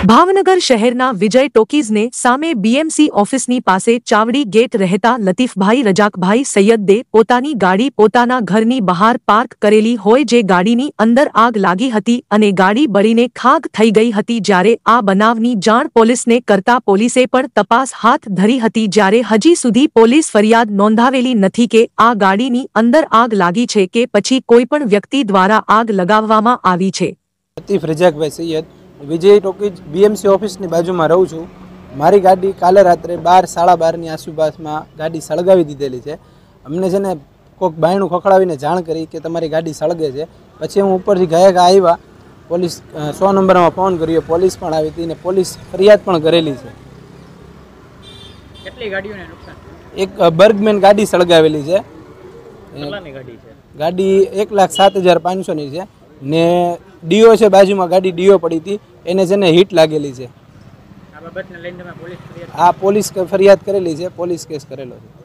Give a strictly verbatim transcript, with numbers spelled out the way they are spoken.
ભાવનગર શહેરના વિજય ટોકીઝને સામે બીએમસી ઓફિસની પાસે ચાવડી ગેટ રહેતા લતીફભાઈ રજાકભાઈ સૈયદે પોતાની ગાડી પોતાના ઘરની બહાર પાર્ક કરેલી હોય જે ગાડીની અંદર આગ લાગી હતી અને ગાડી બળીને ખાક થઈ ગઈ હતી। જ્યારે આ બનાવની જાણ પોલીસને કરતા પોલીસે પણ તપાસ હાથ ધરી હતી, જ્યારે હજી સુધી પોલીસ ફરિયાદ નોંધાવેલી નથી કે આ ગાડીની અંદર આગ લાગી છે કે પછી કોઈપણ વ્યક્તિ દ્વારા આગ લગાવવામાં આવી છે। લતીફ રજાકભાઈ સૈયદ, વિજય ટોકીજ બીએમસી ઓફિસની બાજુમાં રહું છું। મારી ગાડી કાલે રાત્રે બાર સાડા બારની આસપાસમાં ગાડી સળગાવી દીધેલી છે। અમને છે ને કોઈક બાયણું ખખડાવીને જાણ કરી કે તમારી ગાડી સળગે છે। પછી હું ઉપરથી ગયા ગયા આવ્યા, પોલીસ સો નંબરમાં ફોન કર્યો, પોલીસ પણ આવી હતી ને પોલીસ ફરિયાદ પણ કરેલી છે। કેટલી ગાડીઓને નુકસાન? એક બર્ગમેન ગાડી સળગાવેલી છે। કેટલાની ગાડી છે? ગાડી એક લાખ સાત હજાર પાંચસોની છે ને ડીઓ છે બાજુમાં, ગાડી ડીઓ પડી હતી, એને છે ને હીટ લાગેલી છે। આ બાબતને લઈને તમે પોલીસ ફરિયાદ? આ પોલીસ ફરિયાદ કરેલી છે, પોલીસ કેસ કરેલો છે।